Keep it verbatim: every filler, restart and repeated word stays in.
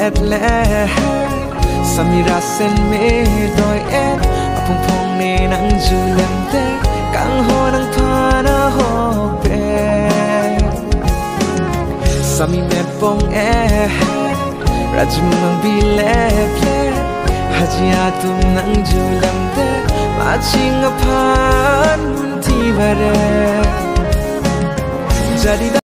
et le samira sen me doi et apung pong ne nang julem te kang ho nang phana ho pe sami me pong e rajum nang bile ple hajia tum nang julem te maching aphan ti bare jadi